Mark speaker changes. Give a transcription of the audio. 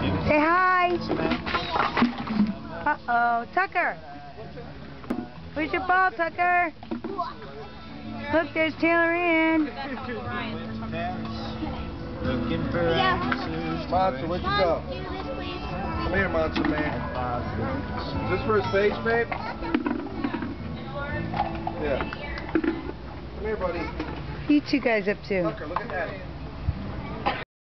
Speaker 1: Say hi. Uh-oh. Tucker. Where's your ball, Tucker? Look, there's Taylor Ann.
Speaker 2: Looking for answers.
Speaker 3: Monster, where'd you go? Come here, Monster Man. Is this for his face, babe? Yeah. Come here, buddy.
Speaker 1: You two guys up too.
Speaker 3: Tucker, look at that.